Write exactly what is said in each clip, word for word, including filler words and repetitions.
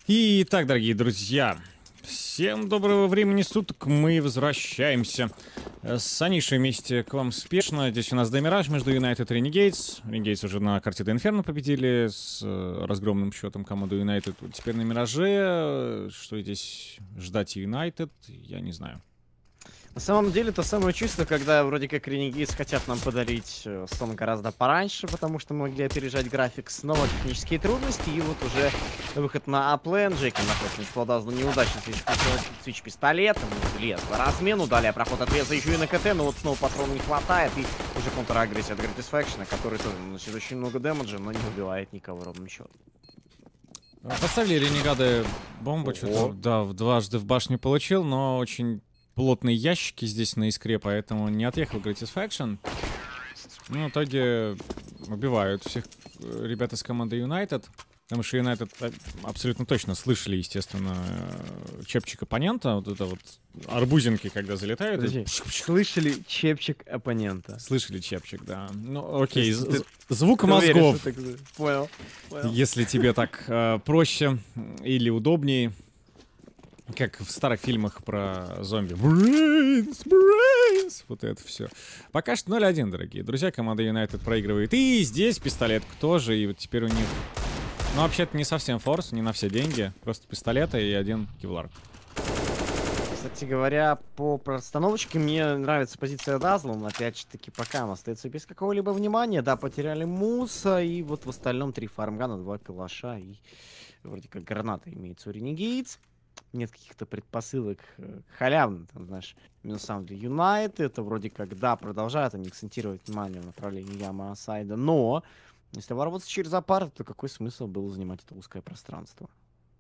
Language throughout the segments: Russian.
Итак, дорогие друзья, всем доброго времени суток, мы возвращаемся с Анишей вместе к вам спешно. Здесь у нас Демираж между Юнайтед и Ренегейтс. Ренегейтс уже на карте до Инферно победили с разгромным счетом команду Юнайтед. Теперь на Мираже. Что здесь ждать Юнайтед, я не знаю. На самом деле, то самое чувство, когда вроде как Ренегейтс хотят нам подарить сон гораздо пораньше, потому что мы могли опережать график, снова технические трудности, и вот уже выход на аплен. Джеки находится по Дазлу неудачно, свич пистолетом, лез на размену, далее проход от леза еще и на КТ, но вот снова патрона не хватает, и уже контр-агрессия от Гратисфэкшена, который тоже наносит очень много дэмэджа, но не убивает никого ровным счетом. Поставили Ренегады бомбу, что-то, да, дважды в башню получил, но очень... плотные ящики здесь на искре, поэтому не отъехал Гратисфэкшен. Ну, в итоге убивают всех ребят из команды Юнайтед. Потому что Юнайтед абсолютно точно слышали, естественно, чепчик оппонента. Вот это вот арбузинки, когда залетают. Подожди, слышали чепчик оппонента. Слышали чепчик, да. Ну, окей, ты, звук ты мозгов. уверен, понял, понял. Если тебе так э, проще или удобнее. Как в старых фильмах про зомби. Brains, brains. Вот это все. Пока что ноль один, дорогие друзья. Команда Юнайтед проигрывает. И здесь пистолет тоже. И вот теперь у них... Ну, вообще-то не совсем форс, не на все деньги. Просто пистолеты и один кевлар. Кстати говоря, по простановочке мне нравится позиция Дазла. Но опять же таки, пока он остается без какого-либо внимания. Да, потеряли Муса. И вот в остальном три фармгана, два калаша. И вроде как граната имеется у Ренегейтс. Нет каких-то предпосылок халявных, там, знаешь, минусам для Юнайтед. Это вроде как, да, продолжают они акцентировать внимание в направлении Яма Асайда, но если ворваться через апарт, то какой смысл было занимать это узкое пространство?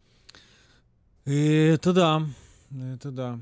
Это да, это да.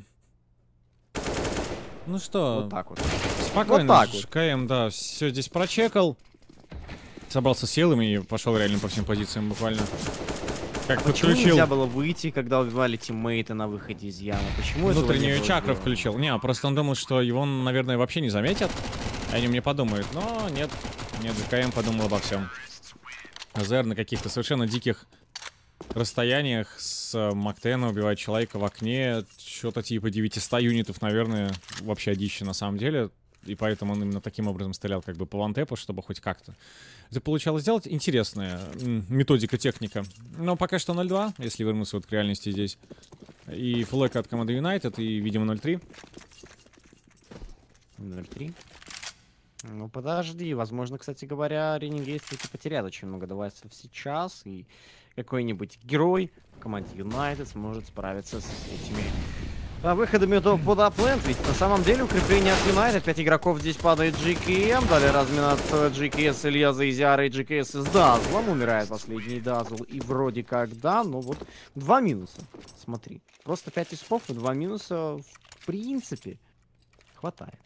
Ну что, вот так вот. Спокойно, вот так вот. КМ, да, все здесь прочекал. Собрался силами и пошел реально по всем позициям буквально. Как а почему подключил... нельзя было выйти, когда убивали тиммейта на выходе из ямы? Почему внутреннюю чакру включил? Не, просто он думал, что его, наверное, вообще не заметят. Они мне подумают. Но нет, нет, КМ подумал обо всем. АЗР на каких-то совершенно диких расстояниях с Мактена убивает человека в окне. Что-то типа девятисот юнитов, наверное, вообще одище на самом деле. И поэтому он именно таким образом стрелял как бы по вантепу, чтобы хоть как-то это получалось сделать. Интересная методика, техника. Но пока что ноль два, если вернуться вот к реальности здесь. И фулэка от команды Юнайтед, и, видимо, ноль три. ноль три. Ну, подожди. Возможно, кстати говоря, Ренегейтс таки потеряет очень много девайсов сейчас. И какой-нибудь герой в команде Юнайтед сможет справиться с этими... А выходами под аплент, ведь на самом деле укрепление от Юнайтед. пять игроков здесь падает джи кей эм. Далее размен от джи кей эс, Илья Заизиара и джи кей эс с Дазлом. Умирает последний Дазл. И вроде как да, но вот два минуса. Смотри. Просто пять испов и два минуса в принципе хватает.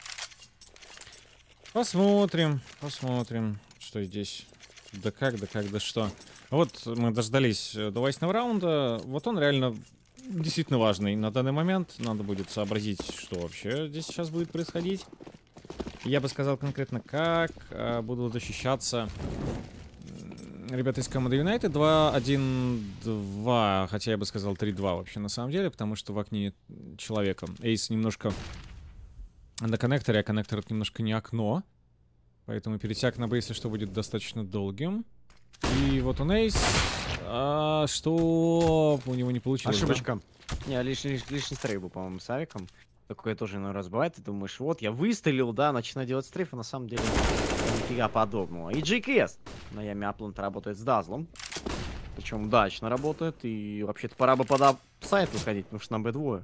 Посмотрим, посмотрим, что здесь. Да как, да как, да что. Вот мы дождались девайсного раунда. Вот он реально... действительно важный на данный момент. Надо будет сообразить, что вообще здесь сейчас будет происходить. Я бы сказал конкретно, как а, будут защищаться ребята из команды Юнайтед. два один два, хотя я бы сказал три два вообще на самом деле, потому что в окне нет человека. Эйс немножко на коннекторе, а коннектор это немножко не окно. Поэтому перетяг на бейсе, что будет достаточно долгим. И вот он Эйс. А, что у него не получилось? Ошибочка. Да? Не, лишний, лишний, лишний стрейф был, по-моему, с авиком. Такое тоже иной раз бывает. Ты думаешь, вот я выстрелил, да, начинаю делать стрейф, а на самом деле нифига подобного. И джи кей эс на яме Аплант работает с Дазлом. Причем удачно работает. И вообще-то пора бы под апсайд выходить, потому что нам бы двое.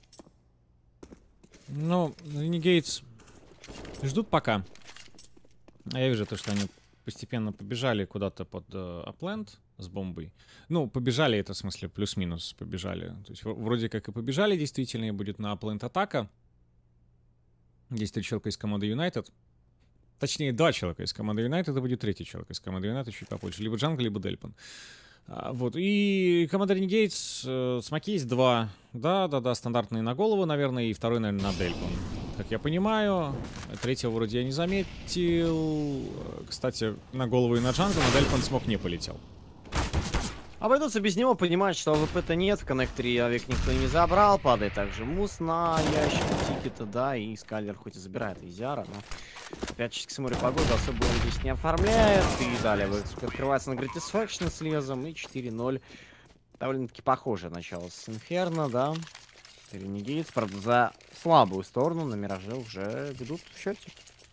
Ну, Ренегейтс ждут пока. А я вижу то, что они постепенно побежали куда-то под аплент uh, с бомбой. Ну, побежали, это в смысле плюс-минус побежали. То есть вроде как и побежали, действительно, и будет на аплент атака. Здесь три человека из команды Юнайтед. Точнее, два человека из команды Юнайтед, это будет третий человек из команды Юнайтед, чуть попозже. Либо Джангл, либо Дельпан. А, вот, и команда Ренегейтс, э, смоки есть два. Да-да-да, стандартные на голову, наверное, и второй, наверное, на Дельпан. Как я понимаю, третьего вроде я не заметил. Кстати, на голову и на Джангл, на Дельпан смог не полетел. Обойдутся без него, понимают, что АВП-то нет, в коннекторе авик никто не забрал, падает также мус на ящик тикета, да, и Скайлер хоть и забирает Изяра, но опять часики море погоды особо он здесь не оформляет, и далее открывается на Gratisfaction с лезом, и четыре ноль. Довольно-таки похожее начало с Инферно, да. Ренегейтс, правда, за слабую сторону на Мираже уже ведут в счете.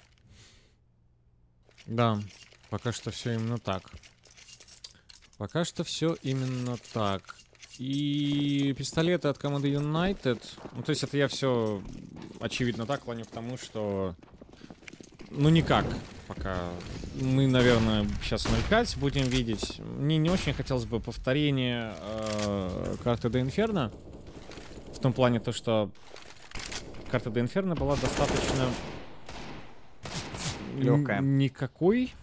Да, пока что все именно так. Пока что все именно так. И пистолеты от команды United. Ну, то есть это я все очевидно так клоню к тому, что... Ну, никак пока. Мы, наверное, сейчас ноль пять будем видеть. Мне не очень хотелось бы повторения э, карты до Инферно. В том плане то, что карта до Инферно была достаточно... Легкая. Никакой.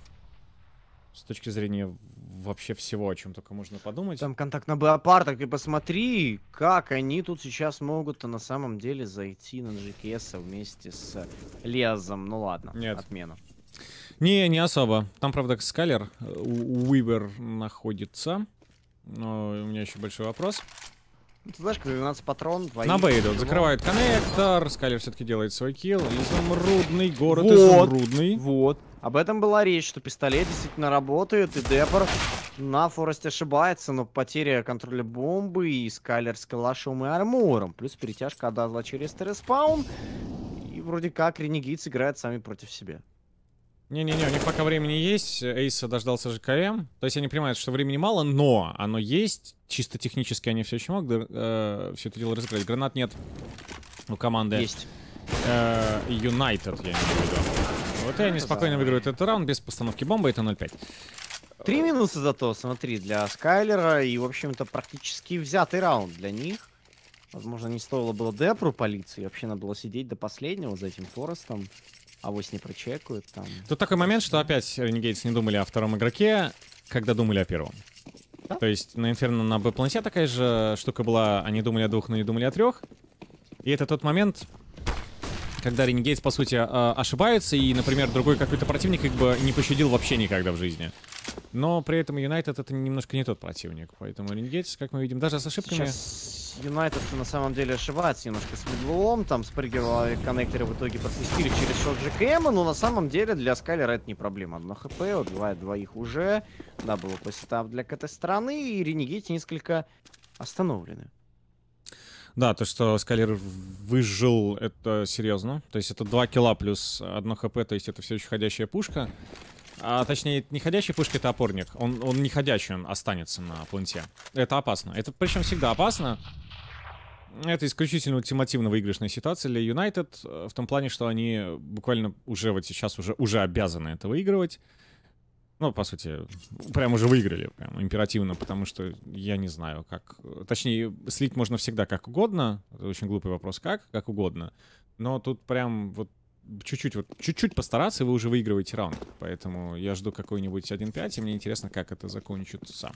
С точки зрения вообще всего, о чем только можно подумать. Там контакт на Беопар, так и посмотри, как они тут сейчас могут на самом деле зайти на джи кей эс вместе с Лезом. Ну ладно, Нет. отмена. Не, не особо. Там, правда, Скайлер, Уивер находится. Но у меня еще большой вопрос. Ты знаешь, двенадцать патрон, двоих. На Б идут, закрывают коннектор. Скайлер все-таки делает свой килл. Изумрудный, город Вот. изумрудный. Вот. Об этом была речь, что пистолет действительно работает, и Депор на Форесте ошибается, но потеря контроля бомбы и Скайлер с калашом и армором. Плюс перетяжка от Дазла через респаун. И вроде как Ренегейтс играют сами против себя. Не-не-не, у них пока времени есть. Эйса дождался ЖКМ. То есть они понимают, что времени мало, но оно есть. Чисто технически они все еще могут э, все это дело разыграть. Гранат нет у команды. Есть. Э, United, я имею в виду. Вот и они спокойно выигрывают этот раунд без постановки бомбы. Это ноль пять. Три минуса зато, смотри, для Скайлера. И, в общем-то, практически взятый раунд для них. Возможно, не стоило было Депру палиться. И вообще надо было сидеть до последнего за этим Форестом. Авось не прочекают там. Тут такой момент, что опять Ренегейтс не думали о втором игроке, когда думали о первом. Да? То есть на Инферно на Б-планете такая же штука была. Они думали о двух, но не думали о трех. И это тот момент, когда Ренегейтс, по сути, ошибаются, и, например, другой какой-то противник как бы не пощадил вообще никогда в жизни. Но при этом Юнайтед это немножко не тот противник. Поэтому Ренегейтс, как мы видим, даже с ошибками... Сейчас Юнайтед на самом деле ошибается немножко с медлом. Там спрыгивал коннекторы, в итоге пропустили через шот ЖКМ. Но на самом деле для Скайлера это не проблема. Одно хп, убивает двоих уже. Да, было посетап для этой стороны. И Ренегейти несколько остановлены. Да, то, что Скайлер выжил, это серьезно. То есть это два килла плюс одно хп, то есть это все еще ходящая пушка. А точнее, не ходящая пушка, это опорник. Он, он не ходячий, он останется на планете. Это опасно. Это причем всегда опасно. Это исключительно ультимативно выигрышная ситуация для Юнайтед. В том плане, что они буквально уже вот сейчас уже, уже обязаны это выигрывать. Ну, по сути, прям уже выиграли, прям императивно, потому что я не знаю, как... Точнее, слить можно всегда как угодно. Это очень глупый вопрос, как? Как угодно. Но тут прям вот чуть-чуть вот, чуть-чуть постараться, и вы уже выигрываете раунд. Поэтому я жду какой-нибудь один пять, и мне интересно, как это закончится.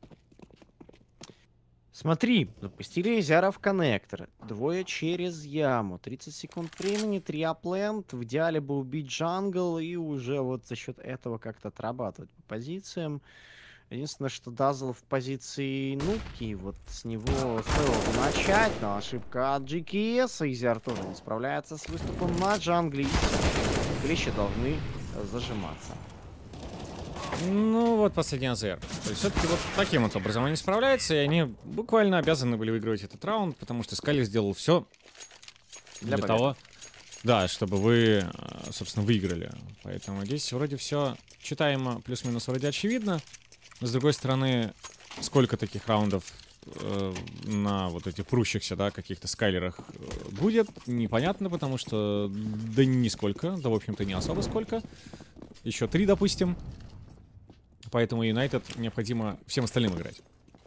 Смотри, запустили Изяра в коннектор. Двое через яму. тридцать секунд времени, три аплент. В идеале бы убить джангл и уже вот за счет этого как-то отрабатывать по позициям. Единственное, что Дазл в позиции нубки. Вот с него стоило бы начать, но ошибка от джи кей эс. Изяр тоже не справляется с выступом на джангле. Клещи должны зажиматься. Ну, вот последний АЗР. То есть все-таки вот таким вот образом они справляются, и они буквально обязаны были выигрывать этот раунд, потому что Скайлер сделал все для, для того, да, чтобы вы, собственно, выиграли. Поэтому здесь вроде все читаемо, плюс-минус вроде очевидно. С другой стороны, сколько таких раундов э, на вот этих прущихся, да, каких-то Скайлерах будет, непонятно, потому что да нисколько, да, в общем-то, не особо сколько. Еще три, допустим. Поэтому Юнайтед необходимо всем остальным играть.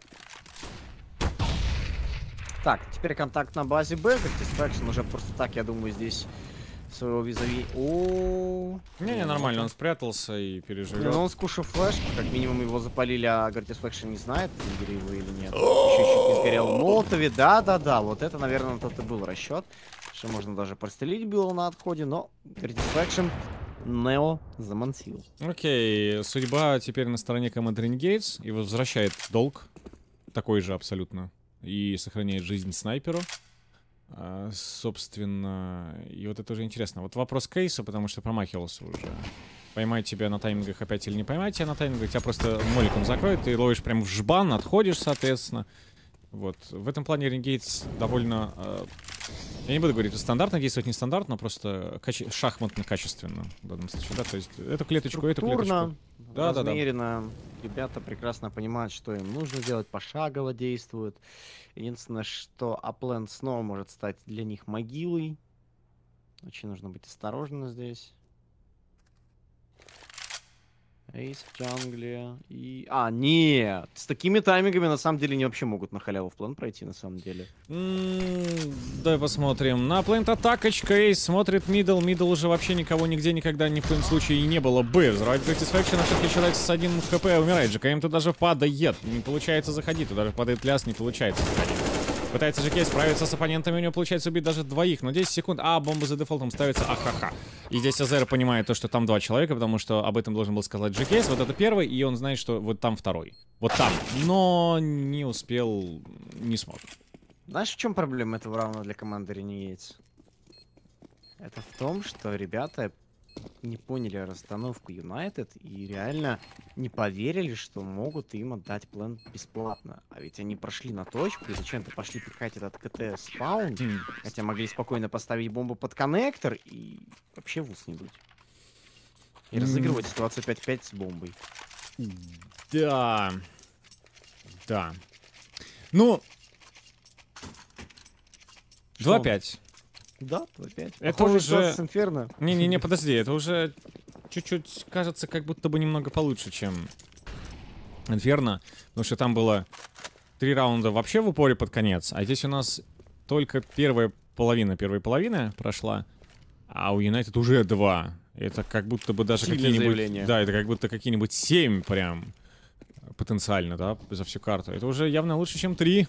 Так, теперь контакт на базе Б. Gratisfaction уже просто так, я думаю, здесь своего визави. О, Не-не, нормально, он спрятался и переживет. Ну, он скушал флешку, как минимум его запалили, а Gratisfaction не знает, сгорели его или нет. Еще чуть не сгорел в Молотове. Да-да-да, вот это, наверное, тот и был расчет. Что можно даже прострелить было на отходе, но Gratisfaction Нео замансил. Окей, судьба теперь на стороне команды Ренегейтс и возвращает долг такой же абсолютно. И сохраняет жизнь снайперу. А, собственно, и вот это уже интересно. Вот вопрос кейса, потому что промахивался уже. Поймать тебя на таймингах опять или не поймать тебя на таймингах, тебя просто моликом закроют, ты ловишь прям в жбан, отходишь, соответственно. Вот. В этом плане Ренгейтс довольно... Э, я не буду говорить, стандартно действовать, нестандартно, но просто каче... шахматно-качественно в данном случае, да, то есть эту клеточку, эту клеточку. Да, размеренно. Да, да. Ребята прекрасно понимают, что им нужно делать, пошагово действуют. Единственное, что Апленд снова может стать для них могилой. Очень нужно быть осторожным здесь. Эйс в джангле и... А, нет! С такими таймингами на самом деле не вообще могут на халяву в план пройти, на самом деле. Mm, давай посмотрим. На плент атакочка, Эйс смотрит мидл. Мидл уже вообще никого нигде никогда ни в коем случае и не было бы. Взрывает Satisfaction, а все-таки человек с одним хп умирает. ЖКМ туда даже падает. Не получается заходить. Туда даже падает ляс, не получается заходить. Пытается ЖК справиться с оппонентами, у него получается убить даже двоих, но десять секунд, а бомба за дефолтом ставится, ахаха. И здесь Азер понимает то, что там два человека, потому что об этом должен был сказать ЖК, вот это первый, и он знает, что вот там второй. Вот там, но не успел, не смог. Знаешь, в чем проблема этого раунда для команды Renegades? Это в том, что ребята не поняли расстановку Юнайтед и реально не поверили, что могут им отдать план бесплатно. А ведь они прошли на точку и зачем-то пошли пихать этот КТ спаун, mm. хотя могли спокойно поставить бомбу под коннектор и вообще в ус не дуть. И mm. разыгрывать ситуацию пять пять с бомбой. Да. Да. Ну... два пять. Да, опять. Это уже... Инферно. Не-не-не, подожди, это уже чуть-чуть кажется, как будто бы немного получше, чем Инферно. Потому что там было три раунда вообще в упоре под конец, а здесь у нас только первая половина первой половины прошла, а у Юнайтед уже два. Это как будто бы даже какие-нибудь... Да, это как будто какие-нибудь семь прям потенциально, да, за всю карту. Это уже явно лучше, чем три.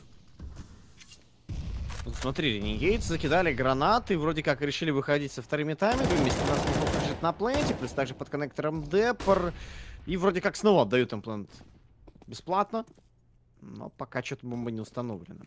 Смотри, Renegades закидали гранаты, вроде как решили выходить со вторыми таймингами, вместе нас лежит на пленте, плюс также под коннектором Деппер, и вроде как снова отдают им плент бесплатно, но пока что-то бомба не установлена.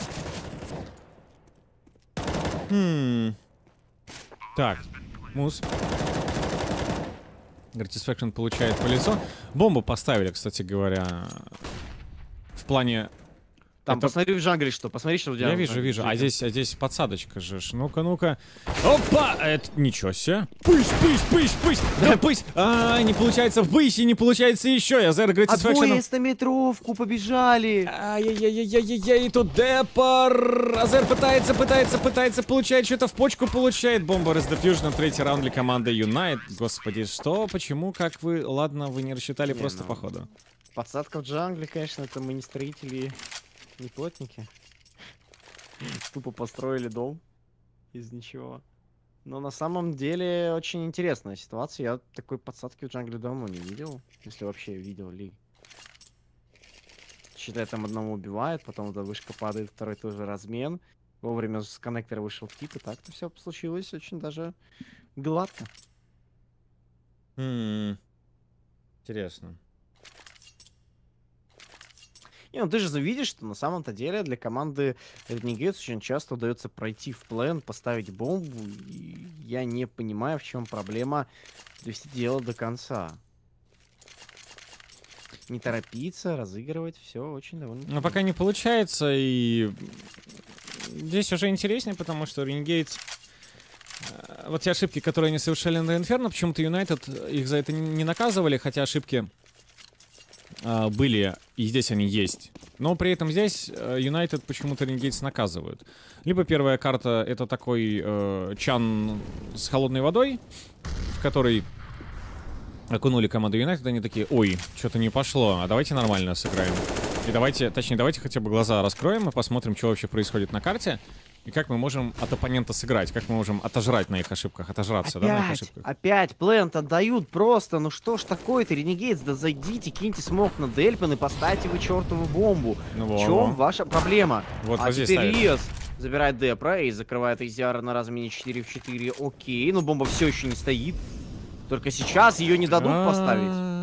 Хм. Так, Мус. Satisfaction получает по лицу. Бомбу поставили, кстати говоря, в плане... Там, это... посмотри в джангле, что, посмотри, что в джангле. Я вижу, вижу. А здесь, а здесь подсадочка же. Ну-ка, ну-ка. Опа! Это ничего себе. Пысь, пысь, пысь, пысь. Да, пысь. А, не получается пысь, и не получается еще. Я Зер говорит, а двое стометровку побежали. Ай-яй-яй-яй-яй-яй. И тут Деппер. Азер пытается, пытается, пытается. Получает что-то в почку, получает. Бомба Rezdeffusion. Третий раунд для команды Юнайт. Господи, что? Почему? Как вы? Ладно, вы не рассчитали не, просто ну, по ходу. Подсадка в джангле, конечно, это мы не строители... Не плотники. Тупо построили дом из ничего. Но на самом деле очень интересная ситуация. Я такой подсадки в джангле давно не видел. Если вообще видел ли. Считай, там одного убивает, потом эта вышка падает, второй тоже размен. Вовремя с коннектора вышел кит, и так-то все случилось очень даже гладко. Mm. Интересно. Не, ну ты же видишь, что на самом-то деле для команды Renegades очень часто удается пройти в плен, поставить бомбу. И я не понимаю, в чем проблема довести дело до конца. Не торопиться, разыгрывать, все очень довольно... Но пока не получается, и здесь уже интереснее, потому что Renegades... Вот те ошибки, которые они совершали на Инферно, почему-то Юнайтед их за это не наказывали, хотя ошибки... Uh, были, и здесь они есть. Но при этом здесь Юнайтед uh, почему-то Renegades наказывают. Либо первая карта — это такой uh, чан с холодной водой, в который окунули команду Юнайтед, они такие: ой, что-то не пошло, а давайте нормально сыграем. И давайте, точнее, давайте хотя бы глаза раскроем и посмотрим, что вообще происходит на карте. И как мы можем от оппонента сыграть, как мы можем отожрать на их ошибках, отожраться, опять, да, на их ошибках. Опять плент отдают просто, ну что ж такое-то, Renegades, да зайдите, киньте смог на Дельпен и поставьте вы чертову бомбу. Ну, в чем во. ваша проблема? Вот, а вот теперь Риас забирает Депра и закрывает Изиара на размене четыре в четыре, окей, но бомба все еще не стоит. Только сейчас ее не дадут поставить.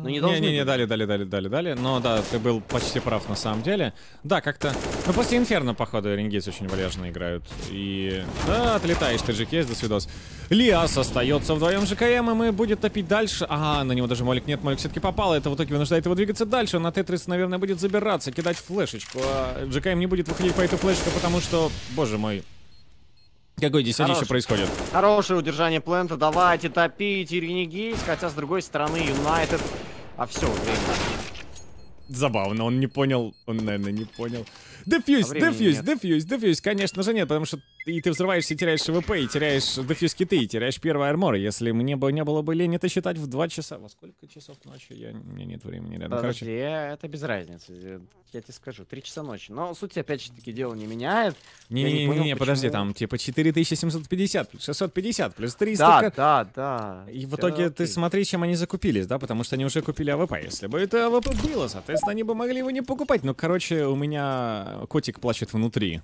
Ну, не должны Не-не-не, были. дали, дали, дали, дали, дали. Но да, ты был почти прав на самом деле. Да, как-то... Ну, после Инферно, походу, Ренегейтс очень вальяжно играют. И... Да, отлетаешь ты, джи кей эс, до свидос. Лиас остается вдвоем ЖКМ, и мы будет топить дальше. А, на него даже Молик нет, Молик все-таки попал. Это в итоге вынуждает его двигаться дальше. На Тетрис, наверное, будет забираться, кидать флешечку. А джи кей эм не будет выходить по эту флешку, потому что... Боже мой. Какое десятище происходит? Хорошее удержание плента. Давайте топить и Ренегейтс. Хотя, с другой стороны, Юнайтед... А все, время. Забавно, он не понял, он, наверное, не понял. Дефьюз, А дефьюз, нет. дефьюз, дефьюз, конечно же нет, потому что и ты взрываешься, и теряешь ШВП, и теряешь дефьюз киты, и теряешь первый армор. Если мне бы не было бы лень это считать в два часа. Во сколько часов ночи? Я, у меня нет времени рядом. Подожди, Короче, это без разницы. Я тебе скажу, три часа ночи. Но суть, опять же таки, дело не меняет. Я не-не-не, понял, не, подожди, почему. там типа четыре тысячи семьсот пятьдесят, плюс шестьсот пятьдесят, плюс триста. Да, ка- да, да. И в Всё итоге ты окей. смотри, чем они закупились, да, потому что они уже купили АВП. Если бы это АВП было, соответственно, они бы могли его не покупать. Но, короче, у меня котик плачет внутри.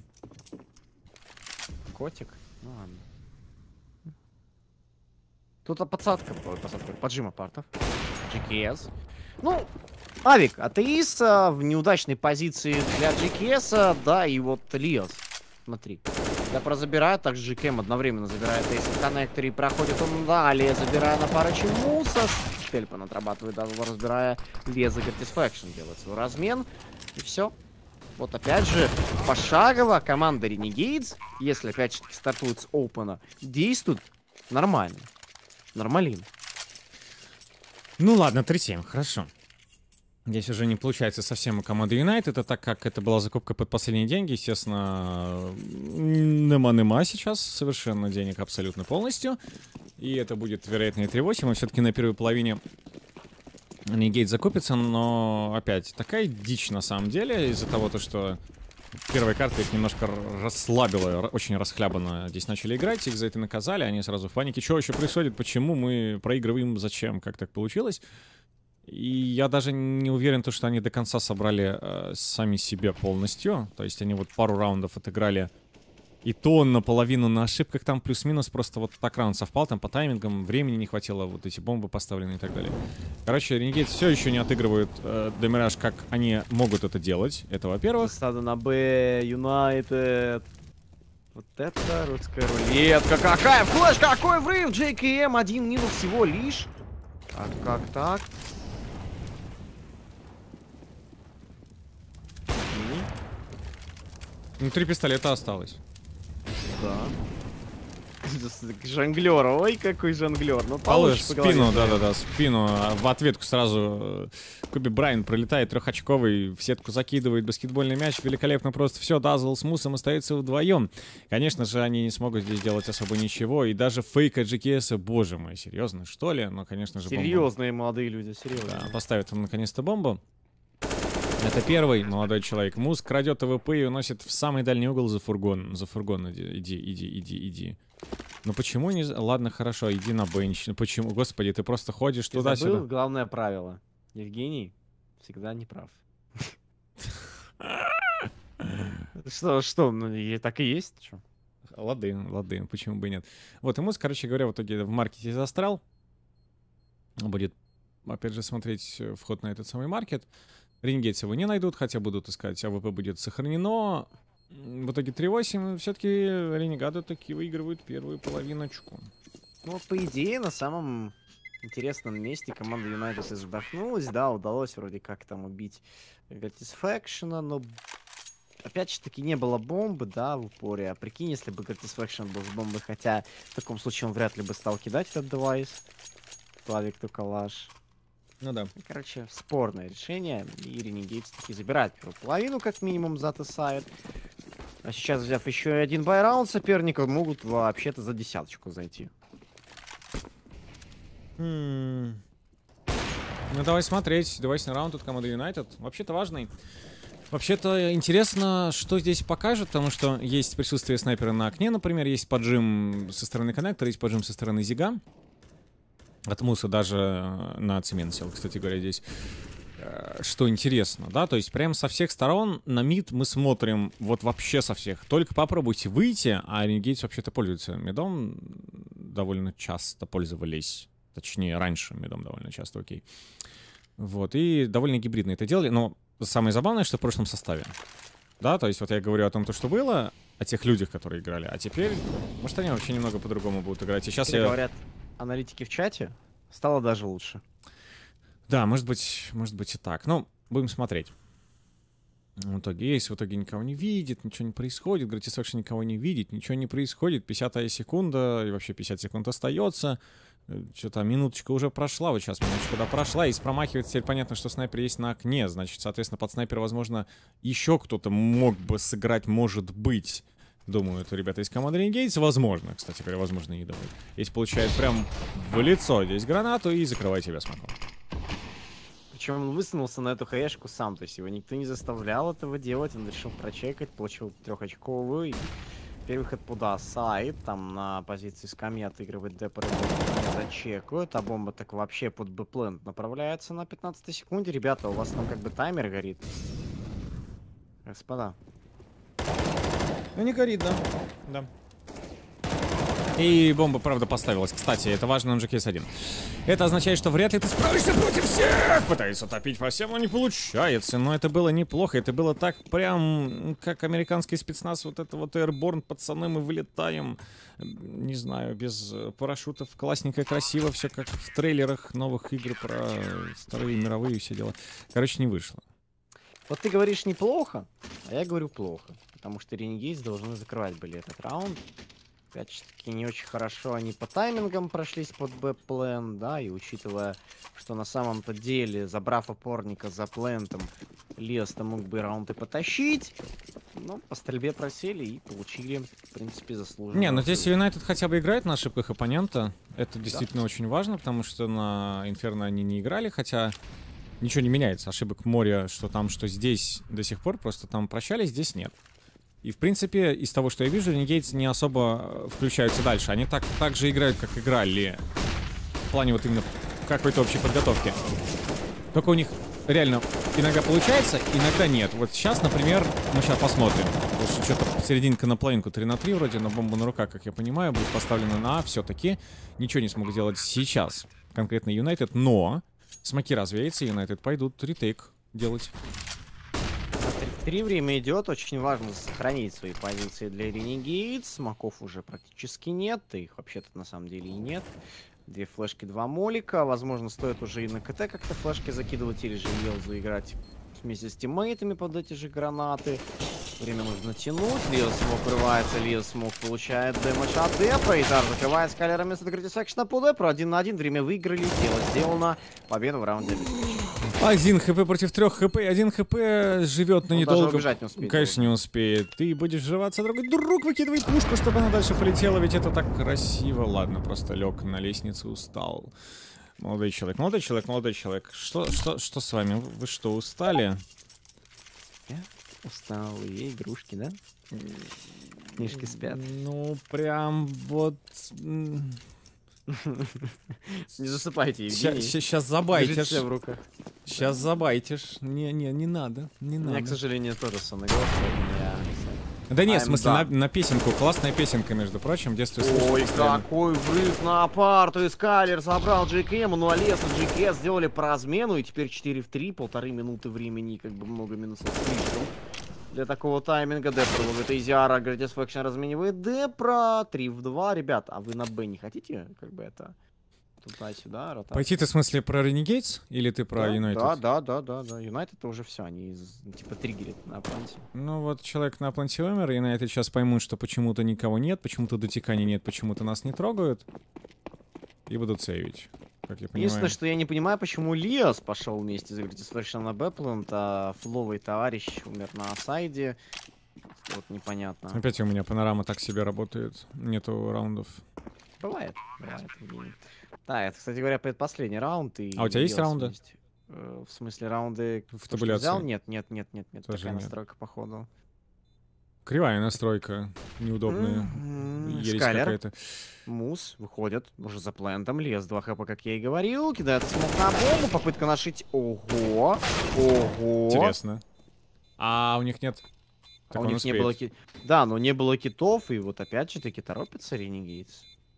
Котик? Ну ладно. Тут а, подсадка, ой, подсадка, поджима партов. джи кей эс. Ну, Авик, атеист а, в неудачной позиции для джи кей эс, а, да, и вот Лиас. Смотри. Я прозабираю, также джи кей эм одновременно забирает Эйс в коннекторе и проходит он далее, забирая на парочку муса. Тельпан отрабатывает, даже разбирая Леза Гартисфэкшн, делает свой размен. И все. Вот опять же, пошагово команда Renegades, если опять же стартует с опена, действует нормально. Нормалин. Ну ладно, три семь, хорошо. Здесь уже не получается совсем у команды Юнайтед, это так как это была закупка под последние деньги, естественно, нема-нема сейчас, совершенно денег абсолютно полностью. И это будет, вероятно, и три восемь, и все-таки на первой половине Renegade закупится, но опять такая дичь на самом деле, из-за того, то, что первая карта их немножко расслабила, очень расхлябанно здесь начали играть, их за это наказали, они сразу в панике, что еще происходит, почему мы проигрываем, зачем, как так получилось. И я даже не уверен, то, что они до конца собрали э, сами себя полностью, то есть они вот пару раундов отыграли, и то наполовину на ошибках там плюс-минус, просто вот так раунд совпал, там по таймингам времени не хватило, вот эти бомбы поставлены и так далее. Короче, Renegade все еще не отыгрывают э, Демираж, как они могут это делать, это во-первых. Засада на Б, Юнайтед. Вот это русская рулетка. Какая флеш, какой врыв! джей кей эм, один минус всего лишь. Так, как так? Мини. Ну, три пистолета осталось. Да. Жонглер, ой, какой жонглер. Ну, Палы получишь по голове. спину, да-да-да, спину. А в ответку сразу э, Коби Брайан пролетает трехочковый, в сетку закидывает баскетбольный мяч. Великолепно просто все. Дазл с Мусом остаются вдвоем. Конечно же, они не смогут здесь делать особо ничего. И даже фейк от джи кей эс, боже мой, серьезно, что ли? Но, конечно же, бомба. Серьезные молодые люди, серьезно. Да, поставит он наконец-то бомбу. Это первый молодой человек. Мус крадет АВП и уносит в самый дальний угол за фургон. За фургон иди, иди, иди, иди, иди. Ну почему не... Ладно, хорошо, иди на бенч. Ну почему? Господи, ты просто ходишь Ты туда-сюда. забыл главное правило. Евгений всегда не прав. Что, что, ну и так и есть. Чё? Лады, лады, почему бы и нет. Вот, и Мус, короче говоря, в итоге в маркете застрял. Будет, опять же, смотреть вход на этот самый маркет. Renegades его не найдут, хотя будут искать, АВП будет сохранено. В итоге три восемь, все-таки Ренегады таки выигрывают первую половиночку. Ну, по идее, на самом интересном месте команда Юнайтед вздохнулась. Да, удалось вроде как там убить Гартисфэкшена, но опять же таки не было бомбы, да, в упоре. А прикинь, если бы Гартисфэкшен был с бомбой, хотя в таком случае он вряд ли бы стал кидать этот девайс. Плавик то калаш. Ну да. Короче, спорное решение. И Renegades таки забирает первую половину, как минимум, затесают. А сейчас, взяв еще один байраунд соперников, могут вообще-то за десяточку зайти. Hmm. Ну давай смотреть. Девайсный раунд от команды Юнайтед. Вообще-то важный. Вообще-то интересно, что здесь покажут, потому что есть присутствие снайпера на окне, например, есть поджим со стороны коннектора, есть поджим со стороны Зига. От Муса даже на цемент сел, кстати говоря, здесь. Что интересно, да, то есть прям со всех сторон на мид мы смотрим, вот вообще со всех. Только попробуйте выйти, а Renegades вообще-то пользуются мидом, довольно часто пользовались, точнее раньше мидом довольно часто, окей. Вот, и довольно гибридно это делали, но самое забавное, что в прошлом составе. Да, то есть вот я говорю о том, то, что было, о тех людях, которые играли, а теперь, может, они вообще немного по-другому будут играть. И сейчас я... говорят аналитики в чате, стало даже лучше. Да, может быть, может быть и так. Ну, будем смотреть. В итоге, если в итоге никого не видит, ничего не происходит, Gratisfaction никого не видит, ничего не происходит, пятидесятая секунда, и вообще пятьдесят секунд остается. Что-то минуточка уже прошла, вот сейчас минуточка да, прошла, и промахивается, теперь понятно, что снайпер есть на окне, значит, соответственно, под снайпера, возможно, еще кто-то мог бы сыграть, может быть. Думаю, это ребята из команды Renegades, возможно, кстати говоря, возможно, и давай. Если получает прям в лицо здесь гранату и закрывает себя смоком. Причем он высунулся на эту хаешку сам, то есть его никто не заставлял этого делать, он решил прочекать, получил трехочковую, и теперь выход под А-сайд, там на позиции скамьи отыгрывает Деппер, его зачекают, а бомба так вообще под Б-плент направляется на пятнадцатой секунде. Ребята, у вас там как бы таймер горит. Господа. Ну не горит, да. Да. И бомба, правда, поставилась. Кстати, это важно на джи кей эс один. Это означает, что вряд ли ты справишься против всех! Пытается топить по всем, но не получается. Но это было неплохо. Это было так прям, как американский спецназ. Вот это вот Airborne, пацаны, мы вылетаем. Не знаю, без парашютов. Классненько, красиво. Все как в трейлерах новых игр про Вторые мировые и все дела. Короче, не вышло. Вот ты говоришь неплохо, а я говорю плохо. Потому что Renegades должны закрывать были этот раунд. Опять-таки не очень хорошо они по таймингам прошлись под Б-плен, да, и учитывая, что на самом-то деле, забрав опорника за плентом, Лес-то мог бы раунд и потащить, но по стрельбе просели и получили, в принципе, заслуженно. Не, но здесь Юнайтед хотя бы играет на ошибках оппонента, это действительно да. очень важно, потому что на Инферно они не играли, хотя ничего не меняется, ошибок моря, что там, что здесь до сих пор, просто там прощались, здесь нет. И, в принципе, из того, что я вижу, Renegades не особо включаются дальше. Они так, так же играют, как играли. В плане вот именно какой-то общей подготовки. Только у них реально иногда получается, иногда нет. Вот сейчас, например, мы сейчас посмотрим. Потому что что-то серединка на половинку три на три вроде, но бомба на руках, как я понимаю, будет поставлена на А. Все-таки ничего не смогут делать сейчас. Конкретно Юнайтед, но смоки развеются, Юнайтед пойдут ретейк делать. Три время идет, очень важно сохранить свои позиции для Renegades. Смоков уже практически нет, их вообще-то на самом деле и нет. Две флешки, два молика. Возможно, стоит уже и на КТ как-то флешки закидывать или же Елзу играть вместе с тиммейтами под эти же гранаты. Время нужно тянуть. Лио смог врывается, Лио смог получает дэмэдж от Деппа. И Жар закрывает скалера вместо Gratisfaction по Деппу. Один на один, время выиграли, дело сделано. Победа в раунде. Один хп против трех хп, один хп живет, но Он недолго. даже убежать не успеет. Конечно, не успеет. Ты будешь вживаться, другой друг, выкидывай пушку, чтобы она дальше полетела, ведь это так красиво. Ладно, просто лег на лестнице, устал. Молодой человек, молодой человек, молодой человек. Что, что, что с вами? Вы что, устали? Я устал, и игрушки, да? Книжки спят. Ну, прям вот... Не засыпайте, Евгений. Сейчас забайтишь. в руках. Сейчас забайтишь. Не-не, не надо, не надо. У меня, к сожалению, тоже сонный голос, поэтому я... Да нет, в смысле, на, на песенку. Классная песенка, между прочим, в детстве слушал. Ой, какой взрыв на парту. Скайлер забрал джей кей эм, ну а Лес и джей кей эс сделали по размену, и теперь четыре в три, полторы минуты времени, как бы много минусов слишком. Для такого тайминга Деппер ловит Изиара, Gratisfaction разменивает Деппра, три в два. Ребят, а вы на Б не хотите, как бы это, туда-сюда, ротация? Пойти ты в смысле про Renegades или ты про Юнайтед? Да, да, да, да, да. Юнайтед это уже все, они типа триггерят на Атланте. Ну вот человек на Атланте умер, Юнайтед сейчас поймут, что почему-то никого нет, почему-то дотеканий нет, почему-то нас не трогают. И будут сейвить. Как я понимаю. Единственное, что я не понимаю, почему Лиос пошел вместе за Gratisfaction на Бэпланд, а фловый товарищ умер на сайде. Вот непонятно. Опять у меня панорама так себе работает. Нету раундов. Бывает, бывает. Да, это, кстати говоря, предпоследний раунд. И а у тебя есть раунды? Есть. Э, в смысле, раунды в табуляции? Взял? Нет, нет, нет, нет, нет. Тоже такая нет. настройка, походу. Кривая настройка, неудобная. Mm-hmm. Ересь какая-то. Мус выходит уже за плентом. Лес два хп, как я и говорил. Кидает смог на бомбу. Попытка нашить. Ого. Ого. Интересно. А у них нет. Так а у них успеет. Не было ки... Да, но не было китов. И вот опять же таки торопится Renegades.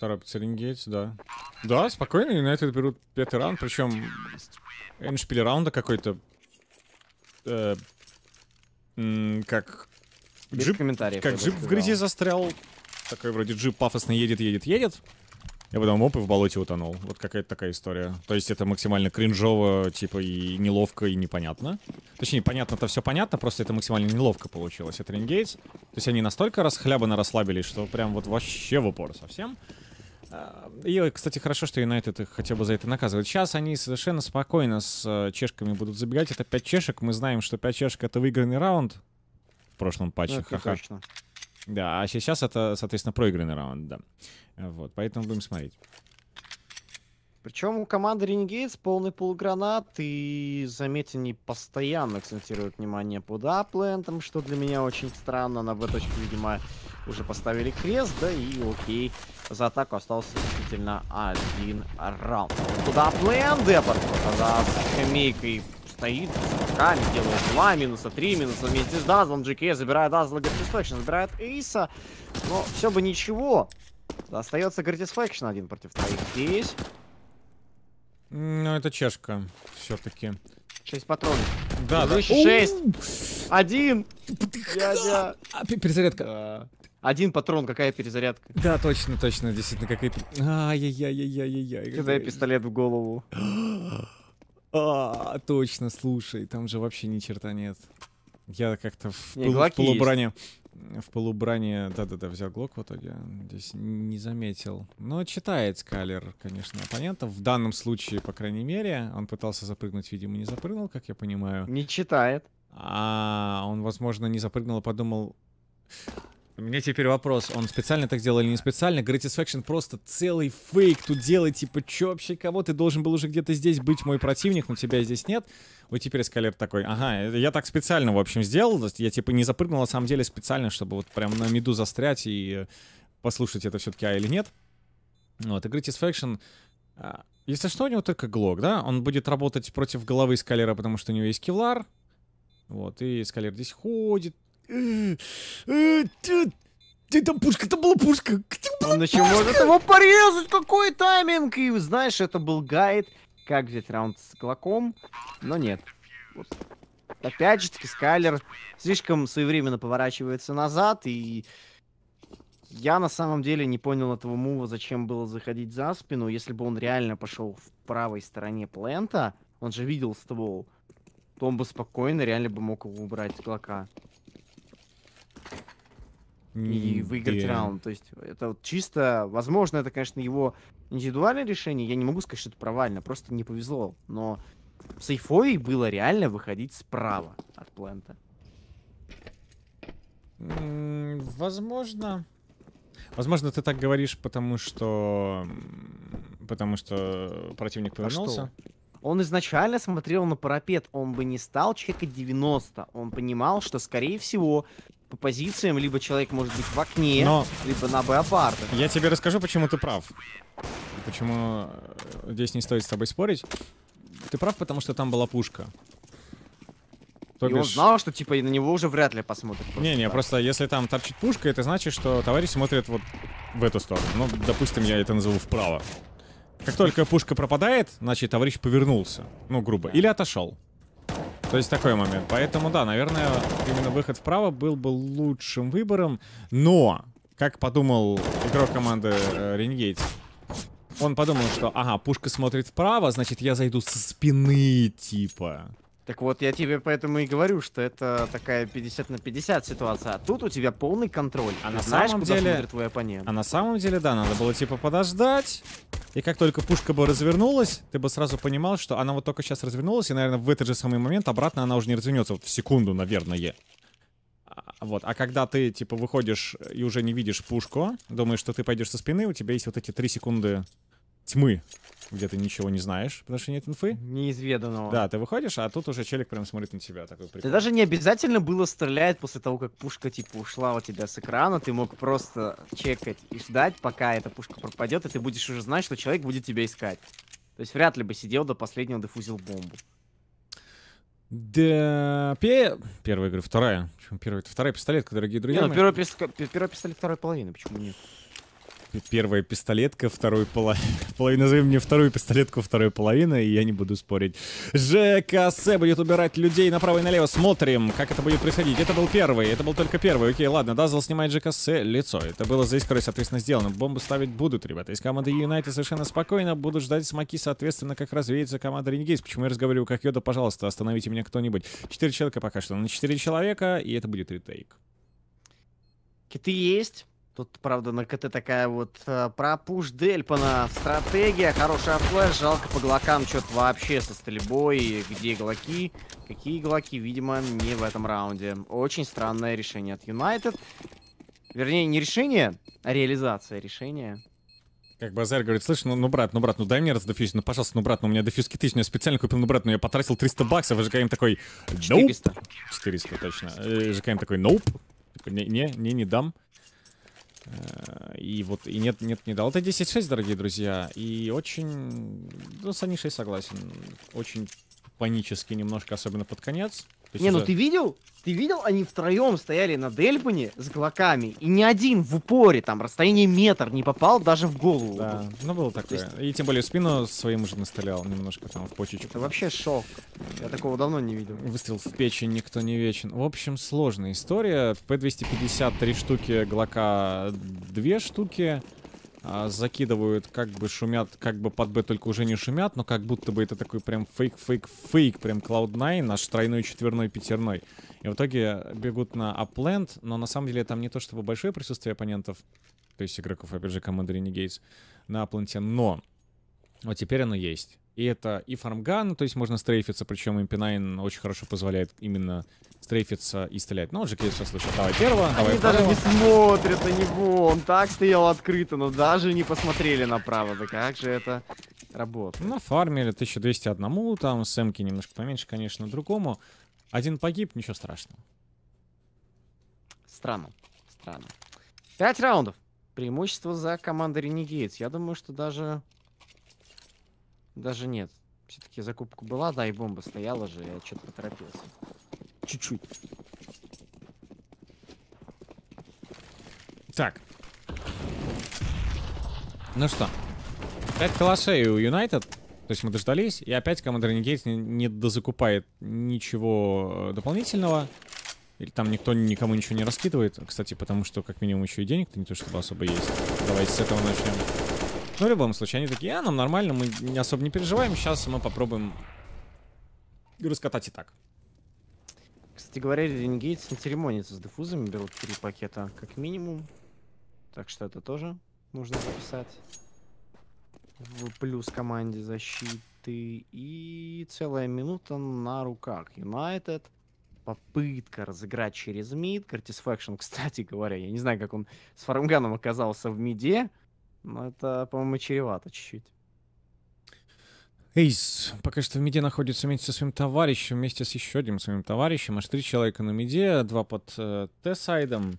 Торопится Рингейтс, да. Да, спокойно, Юнайтед берут пятый раунд, причем эндшпиль раунда какой-то... Э, как... Без Джип, комментариев. как джип в грязи застрял. Такой вроде джип пафосно едет, едет, едет. Я потом оп, и в болоте утонул. Вот какая-то такая история. То есть это максимально кринжово, типа, и неловко, и непонятно. Точнее, понятно-то все понятно, просто это максимально неловко получилось. Это Рингейтс. То есть они настолько расхлябанно расслабились, что прям вот вообще в упор совсем. И, кстати, хорошо, что Юнайтед их хотя бы за это наказывает. Сейчас они совершенно спокойно с чешками будут забегать. Это пять чешек. Мы знаем, что пять чешек — это выигранный раунд. В прошлом патче, ну, ха-ха. Точно. Да, а сейчас это, соответственно, проигранный раунд, да. Вот, поэтому будем смотреть. Причем у команды Renegades полный полугранат, и, заметьте, они постоянно акцентируют внимание под аплентом, что для меня очень странно. На В-точке, видимо, уже поставили крест, да, и окей. За атаку остался действительно один раунд. Туда аплент, Депард, тогда с скамейкой стоит, с руками, делает два минуса, три минуса вместе с Дазлом. джи кей забирает Дазла, Гартисфэкшн забирает Эйса. Но все бы ничего. Остается Гартисфэкшн один против троих здесь. Ну, это чешка, все-таки. Шесть патронов. Да, да. Шесть. Один. Дядя. А, перезарядка. Один патрон, какая перезарядка? Да, точно, точно, действительно, какая-то... Ай-яй-яй-яй-яй-яй. Кидай пистолет в голову. А, точно, слушай, там же вообще ни черта нет. Я как-то в, Не, пол, в полубране... есть. В полубране... Да-да-да, взял глок в итоге. Здесь не заметил. Но читает скалер, конечно, оппонентов. В данном случае, по крайней мере, он пытался запрыгнуть, видимо, не запрыгнул, как я понимаю. Не читает. А, он, возможно, не запрыгнул и подумал... У меня теперь вопрос, он специально так сделал или не специально? Гратисфэкшн просто целый фейк тут делает, типа, чё вообще, кого? Ты должен был уже где-то здесь быть, мой противник, но тебя здесь нет. Вот теперь скалер такой, ага, я так специально, в общем, сделал, я, типа, не запрыгнул, на самом деле, специально, чтобы вот прям на миду застрять и послушать, это все-таки А или нет. Вот, и Гратисфэкшн, если что, у него только глок, да? Он будет работать против головы скалера, потому что у него есть кевлар. Вот, и скалер здесь ходит. Ты там пушка, это была пушка. Он еще может его порезать, какой тайминг. И знаешь, это был гайд, как взять раунд с глоком, но нет. Вот. Опять же таки, скайлер слишком своевременно поворачивается назад, и я на самом деле не понял этого мува, зачем было заходить за спину. Если бы он реально пошел в правой стороне плента, он же видел ствол, то он бы спокойно реально бы мог его убрать с глока. И выиграть yeah. раунд. То есть это вот чисто... Возможно, это, конечно, его индивидуальное решение. Я не могу сказать, что это провально. Просто не повезло. Но сейфовей было реально выходить справа от плента. Mm, возможно. Возможно, ты так говоришь, потому что... Потому что противник повернулся. А что? Он изначально смотрел на парапет. Он бы не стал чекать девяносто. Он понимал, что, скорее всего... по позициям, либо человек может быть в окне, но либо на Б-апартах. Я тебе расскажу, почему ты прав. Почему здесь не стоит с тобой спорить. Ты прав, потому что там была пушка. То и бишь... он знал, что типа на него уже вряд ли посмотрят. Не-не, просто если там торчит пушка, это значит, что товарищ смотрит вот в эту сторону. Ну, допустим, я это назову вправо. Как только пушка пропадает, значит, товарищ повернулся. Ну, грубо. Или отошел. То есть такой момент. Поэтому, да, наверное, именно выход вправо был бы лучшим выбором. Но, как подумал игрок команды э, Renegades, он подумал, что, ага, пушка смотрит вправо, значит, я зайду со спины, типа. Так вот, я тебе поэтому и говорю, что это такая пятьдесят на пятьдесят ситуация. А тут у тебя полный контроль. А Ты на знаешь, самом куда деле... смотрит твой оппонент. А на самом деле, да, надо было, типа, подождать. И как только пушка бы развернулась, ты бы сразу понимал, что она вот только сейчас развернулась, и, наверное, в этот же самый момент обратно она уже не развернется. Вот в секунду, наверное. Вот. А когда ты, типа, выходишь и уже не видишь пушку, думаешь, что ты пойдешь со спины, у тебя есть вот эти три секунды тьмы, где ты ничего не знаешь, потому что нет инфы. Неизведанного. Да, ты выходишь, а тут уже челик прям смотрит на тебя. Такой прикол. Ты даже не обязательно было стрелять после того, как пушка, типа, ушла у тебя с экрана. Ты мог просто чекать и ждать, пока эта пушка пропадет, и ты будешь уже знать, что человек будет тебя искать. То есть вряд ли бы сидел до последнего, дефузил бомбу. Да, пе... первая игра, вторая. Почему первая? Это вторая пистолетка, дорогие друзья. Не, ну, первый, пис... первый пистолет второй половины, почему нет? Первая пистолетка, второй половина. Назови мне вторую пистолетку, второй половины, и я не буду спорить. ЖКС будет убирать людей направо и налево. Смотрим, как это будет происходить. Это был первый, это был только первый. Окей, ладно, Дазл снимает ЖКС лицо. Это было за искрой, соответственно, сделано. Бомбу ставить будут, ребята. Из команды Юнайтед совершенно спокойно будут ждать смоки, соответственно, как развеется команда Ренегейс. Почему я разговариваю как Йода? Пожалуйста, остановите меня кто-нибудь. Четыре человека пока что. На четыре человека, и это будет ретейк. Киты есть. Тут, правда, на КТ такая вот э, пропуш Дельпана стратегия. Хорошая флеш, жалко по глокам что-то вообще со стрельбой. Где глоки? Какие глоки? Видимо, не в этом раунде. Очень странное решение от Юнайтед. Вернее, не решение, а реализация решения. Как Базар говорит, слышь, ну, ну, брат, ну, брат, ну, дай мне раз дефьюз, ну, пожалуйста, ну, брат, ну, у меня дефьюз киты, я специально купил, ну, брат, ну, я потратил триста баксов, и ЖКМ такой, nope. четыреста. четыреста, точно. И ЖКМ такой, nope. Не, не, не, не дам. И вот, и нет, нет, не дал. Это десять шесть, дорогие друзья. И очень, ну, с Анишей согласен. Очень панически немножко, особенно под конец. Не, уже... ну ты видел? Ты видел, они втроем стояли на Дельпане с глоками, и ни один в упоре, там, расстояние метр не попал даже в голову. Да, ну было такое. Есть... И тем более в спину своим уже настрелял немножко там в почечку. Это вообще шок. Я такого давно не видел. Выстрел в печень, никто не вечен. В общем, сложная история. Пэ двести пятьдесят три штуки, глока две штуки. А, закидывают, как бы шумят, как бы под Б, только уже не шумят, но как будто бы это такой прям фейк-фейк-фейк, прям клауд найн, наш тройной, четверной, пятерной. И в итоге бегут на апленд, но на самом деле там не то чтобы большое присутствие оппонентов, то есть игроков, опять же, команды Renegades на апленте, но вот теперь оно есть. И это и фармган, то есть можно стрейфиться, причем эм пи найн очень хорошо позволяет именно стрейфиться и стрелять. Ну, же все слышал. Давай первого, давай Они второго. даже не смотрят на него, он так стоял открыто, но даже не посмотрели направо. Да как же это работает? На фарме тысяча двести одному, там с эмки немножко поменьше, конечно, другому. Один погиб, ничего страшного. Странно, странно. Пять раундов. Преимущество за командой Renegades. Я думаю, что даже... Даже нет. Все-таки закупка была, да, и бомба стояла же, я что-то поторопился. Чуть-чуть. Так. Ну что. Пять калашей у Юнайтед. То есть мы дождались, и опять команда Renegades не, не дозакупает ничего дополнительного. Или там никто никому ничего не раскидывает. Кстати, потому что как минимум еще и денег-то не то чтобы особо есть. Давайте с этого начнем. Ну, в любом случае, они такие, а, нам нормально, мы не особо не переживаем. Сейчас мы попробуем раскатать и так. Кстати говоря, Renegades не церемонится с дефузами, берут три пакета как минимум. Так что это тоже нужно записать в плюс команде защиты. И целая минута на руках. Юнайтед. Попытка разыграть через мид. Картисфэкшн, кстати говоря, я не знаю, как он с фармганом оказался в миде. Но это, по-моему, чревато чуть-чуть. Эйс пока что в миде находится вместе со своим товарищем, вместе с еще одним своим товарищем. Аж три человека на миде, два под э, Т-сайдом.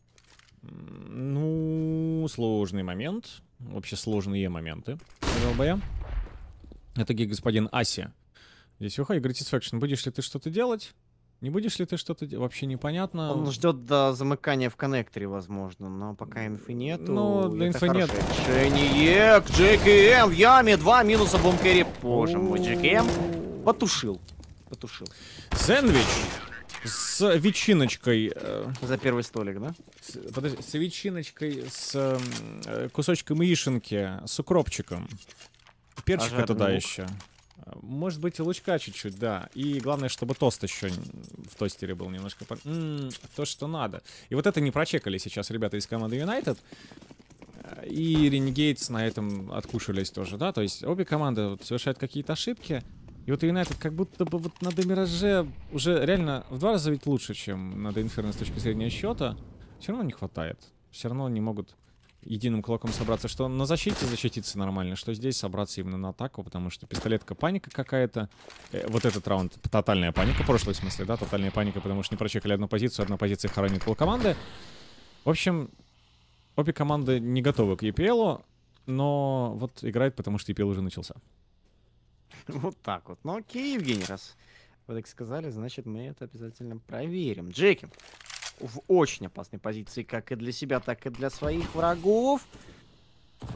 Ну, сложный момент. Вообще сложные моменты, сказал бы я. Это господин Аси. Здесь выходит, говорит, Satisfaction, будешь ли ты что-то делать? Не будешь ли ты что-то делать? Вообще непонятно. Он ждет до замыкания в коннекторе, возможно, но пока инфы нету. Ну, до инфы нет. Решение к джей кей эм в яме, два минуса бомбкерри. Боже мой, джей кей эм потушил. Потушил. Сэндвич с ветчиночкой. Э, За первый столик, да? С, подожди, с ветчиночкой, с э, кусочком яишенки, с укропчиком. Перчика Пожарный туда лук. еще. Может быть и лучка чуть-чуть, да. И главное, чтобы тост еще в тостере был немножко... По... М-м, то, что надо. И вот это не прочекали сейчас ребята из команды Юнайтед. И Renegades на этом откушались тоже, да. То есть обе команды вот совершают какие-то ошибки. И вот Юнайтед как будто бы вот на Демираже уже реально в два раза ведь лучше, чем на Инферно с точки зрения счета. Все равно не хватает. Все равно не могут единым клоком собраться, что на защите защититься нормально, что здесь собраться именно на атаку, потому что пистолетка паника какая-то. Э, вот этот раунд тотальная паника, прошлый в смысле, да, тотальная паника, потому что не прочекали одну позицию, одна позиция хоронит полкоманды. В общем, обе команды не готовы к и пи эл, но вот играют, потому что и пи эл уже начался. Вот так вот. Ну окей, Евгений, раз вы так сказали, значит мы это обязательно проверим. Джеки в очень опасной позиции, как и для себя, так и для своих врагов.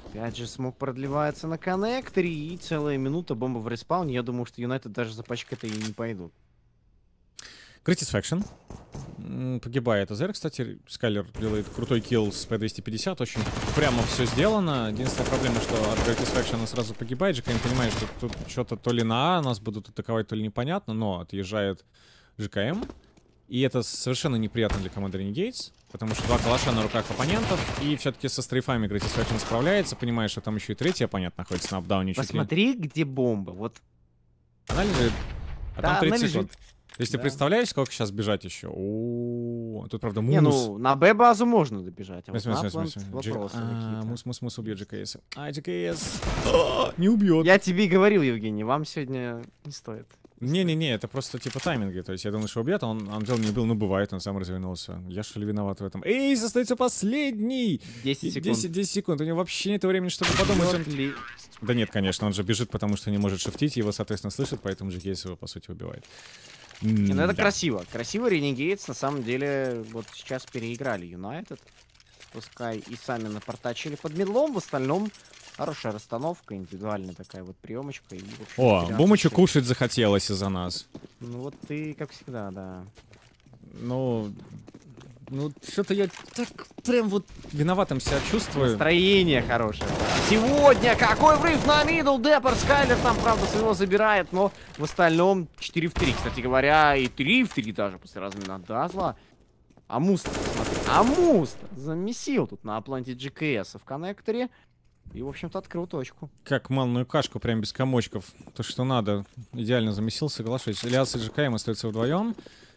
Опять же, смог продлевается на коннекторе, и целая минута бомба в респауне. Я думаю, что Юнайтед даже запачкать и не пойдут. Gratisfaction. Погибает АЗР, кстати. Скайлер делает крутой килл с пэ двести пятьдесят. Очень прямо все сделано. Единственная проблема, что от Gratisfaction она сразу погибает. ЖКМ понимает, что тут что-то то ли на А нас будут атаковать, то ли непонятно. Но отъезжает ЖКМ. И это совершенно неприятно для команды Renegades. Потому что два калаша на руках оппонентов. И все-таки со стрейфами Gratisfaction справляется. Понимаешь, что там еще и третий оппонент находится на апдауне. Посмотри, где бомба. Вот. Она лежит. А Да, там тридцать лежит. секунд. То есть Да. ты представляешь, сколько сейчас бежать еще? О, тут, правда, мус. Не, ну, на Б-базу можно добежать, а вот Смотри, на смотри, плант смотри. вопросы А, какие-то. Мус, мус, мус убьет ЖКС. А, ЖКС. А, не убьет. Я тебе и говорил, Евгений, вам сегодня не стоит. Не-не-не, это просто типа тайминги. То есть я думал, что убьет, а он, он делал не убил, ну бывает, он сам развернулся. Я что ли виноват в этом? Эй, остается последний! десять секунд. десять, десять секунд. У него вообще нет времени, чтобы подумать. Он... Бьет ли- Да нет, конечно, он же бежит, потому что не может шифтить, его, соответственно, слышит, поэтому ЖКС его, по сути, убивает. Не, ну это Да. красиво. Красиво Renegades на самом деле вот сейчас переиграли Юнайтед. Пускай и сами напортачили под медлом, в остальном хорошая расстановка, индивидуальная такая вот приемочка. И, в общем, О, тринадцать Бумычу шесть. кушать захотелось из-за нас. Ну вот ты, как всегда, да. Ну, ну что-то я так прям вот виноватым себя чувствую. Настроение хорошее. Сегодня какой врыв на мидл, Деппер, Скайлер там, правда, своего забирает, но в остальном четыре в три, кстати говоря, и три в три даже после размена Дазла. Амуст, смотри, Амуст замесил тут на апланте ЖКС в коннекторе и, в общем-то, открыл точку. Как манную кашку, прям без комочков. То, что надо. Идеально замесил, соглашусь. Ильяс и ЖКМ остаются вдвоем.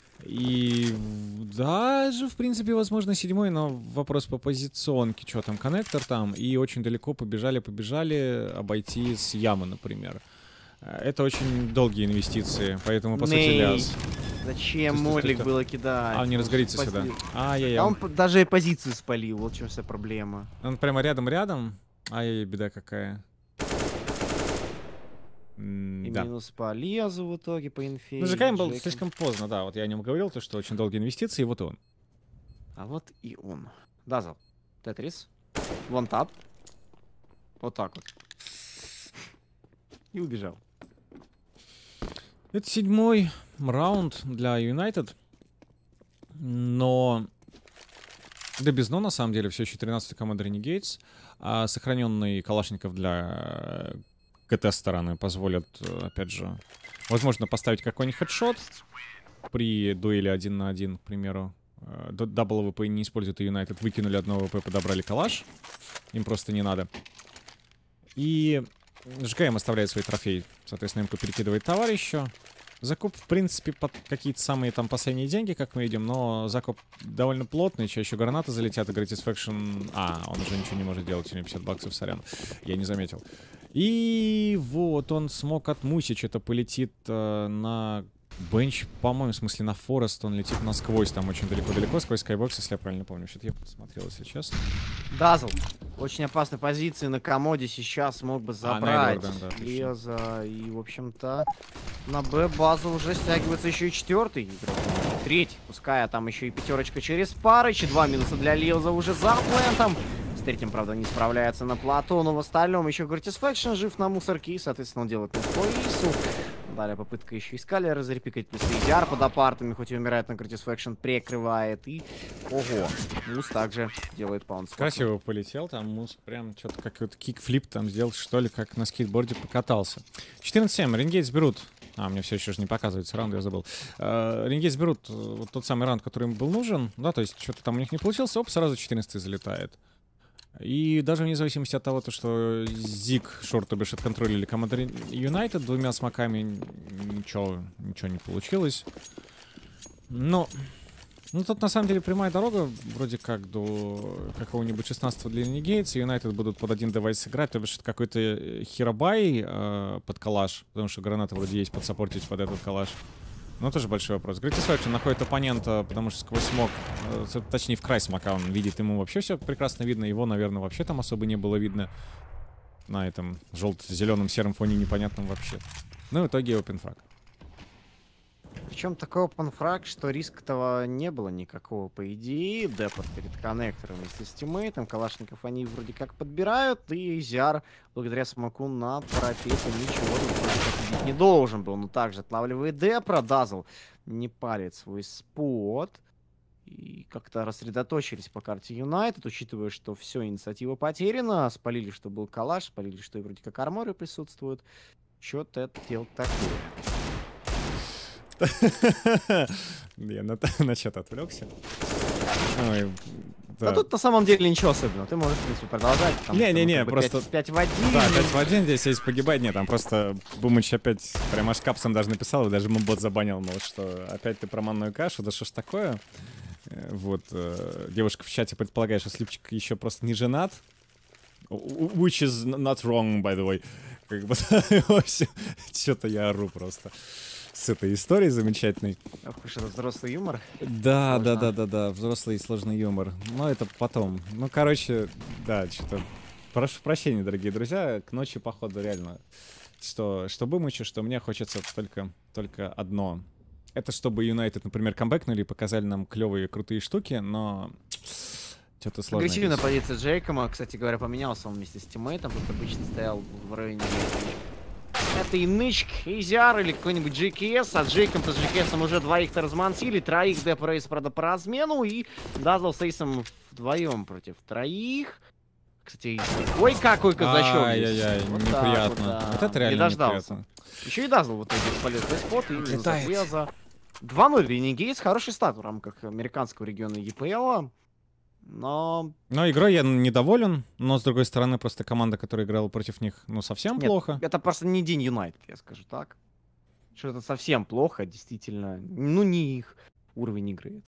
И даже, в принципе, возможно, седьмой, но вопрос по позиционке. Что там, коннектор там. И очень далеко побежали-побежали обойти с ямы, например. Это очень долгие инвестиции, поэтому, по сути, Ней. Ляс. Зачем Стой, стой, Молик стой. было кидать? А, он не разгорится Спасли- сюда. Ай-яй-яй. А Он, он п- даже и позицию спалил, вот в чем вся проблема. он прямо рядом-рядом. Ай-яй, беда какая. И М, да. минус по Лезу в итоге, по инфе. Ну, и ЖКМ был Джеки. слишком поздно, да. Вот я о нем говорил, то, что очень долгие инвестиции, и вот он. А вот и он. Дазл. Тетрис. Вон тап. Вот так вот. И убежал. Это седьмой раунд для Юнайтед. Но... Да без но, на самом деле, все еще тринадцатая команда Renegades. А сохраненный Калашников для КТ стороны позволят, э, опять же, возможно, поставить какой-нибудь хедшот при дуэли один на один, к примеру. Э, д- Дабл ВП не используют, и Юнайтед выкинули одно ВП, подобрали калаш. Им просто не надо. И ЖКМ оставляет свой трофей. Соответственно, МК перекидывает товарищу. Закуп, в принципе, под какие-то самые там последние деньги, как мы видим, но закуп довольно плотный, чаще гранаты залетят, и Gratisfaction... А, он уже ничего не может делать, сегодня пятьдесят баксов, сорян. Я не заметил. И вот он смог отмусить, это полетит э, на бенч, по-моему, в смысле на Форест, он летит насквозь, там очень далеко-далеко, сквозь скайбокс, если я правильно помню. Что-то я посмотрел, если честно. Дазл. Очень опасной позиции на комоде сейчас мог бы А, на забрать Эдварда, да, точно. Леза. И, в общем-то, на Б-базу уже стягивается еще и четвертый игрок. Третий. Пускай, а там еще и пятерочка через Парыч. И два минуса для Леза уже за плентом. С третьим, правда, не справляется на плато, но в остальном еще Gratisfaction жив на мусорке. И, соответственно, он делает мисс по Ису. Далее попытка еще и Скайлера зарепикать. Плюс Идиар под апартами, хоть и умирает, на Gratisfaction прикрывает. И, ого, Мус также делает паунс. Красиво полетел, там Мус прям что-то какой-то кикфлип там сделал, что ли, как на скейтборде покатался. четырнадцать семь, Renegades берут. А, мне все еще же не показывается раунд, я забыл. Uh, Renegades берут э, вот тот самый раунд, который им был нужен, да, то есть что-то там у них не получилось, оп, сразу четырнадцатый залетает. И даже вне зависимости от того, то, что Зиг, шорт, то бишь, отконтролили команду Юнайтед двумя смоками, ничего, ничего не получилось. Но... Ну, тут на самом деле прямая дорога, вроде как до какого-нибудь шестнадцатого для Renegades. Юнайтед будут под один девайс играть, то бишь это какой-то хиробай э, под калаш, потому что граната вроде есть подсаппортить под этот калаш. Но тоже большой вопрос. Gratisfaction находит оппонента, потому что сквозь смог, э, точнее в край смока он видит, ему вообще все прекрасно видно, его, наверное, вообще там особо не было видно. На этом желто-зеленом сером фоне непонятном вообще. Ну, в итоге опенфраг. Причем такой опенфраг, что риска-то не было никакого, по идее. Депот перед коннектором вместе с тиммейтом. Калашников они вроде как подбирают. И Изяр, благодаря смоку на парапете, ничего тут не должен был. Но также отлавливает Депра. Дазл не палит свой спот. И как-то рассредоточились по карте Юнайтед, учитывая, что все, инициатива потеряна. Спалили, что был калаш, спалили, что и вроде как арморы присутствуют. Чё-то это дело такое. Я на, на чат отвлекся. Ой, да. да. Тут на самом деле ничего особенного. Ты можешь, в принципе, продолжать. Не-не-не, просто... пять в один. Да, пять в один, здесь есть погибать. Нет, там просто Бумыч опять прям аж капсом даже написал, и даже ему бот забанил, мол, что опять ты про манную кашу, да что ж такое? Вот, э, девушка в чате предполагает, что Сливчик еще просто не женат. Which is not wrong, by the way. Как бы, что-то я ору просто с этой историей замечательной. Ох уж это взрослый юмор. Да, да, да, да, да, взрослый и сложный юмор. Но это потом. Ну, короче, да, что-то... Прошу прощения, дорогие друзья, к ночи, походу, реально. Что, что Бумычу, что мне хочется только, только одно. Это чтобы Юнайтед, например, камбэкнули и показали нам клевые, крутые штуки, но... Что-то сложно. Агрессивная позиция Джейкома, кстати говоря, поменялся он вместе с тиммейтом. Тут обычно стоял в районе... Это и Нычк, Изяр или какой-нибудь джей кей эс. А Джейком-то с джей кей эсом уже двоих-то размансили. Троих Деп Рейс, правда, по размену. И Дазл с Эйсом вдвоем против троих. Кстати, ой, какой казачок. Ай-яй-яй, вот неприятно. Вот, да. Вот это реально неприятно. Еще и Дазл вот этот полезный спот. И Леза. два ноль Ренегейс. Хороший старт в рамках американского региона и пи эл. Но... Но игрой я недоволен, но с другой стороны, просто команда, которая играла против них, ну, совсем Нет, плохо. Это просто не день Юнайтед, я скажу так. Что это совсем плохо, действительно. Ну, не их уровень игры.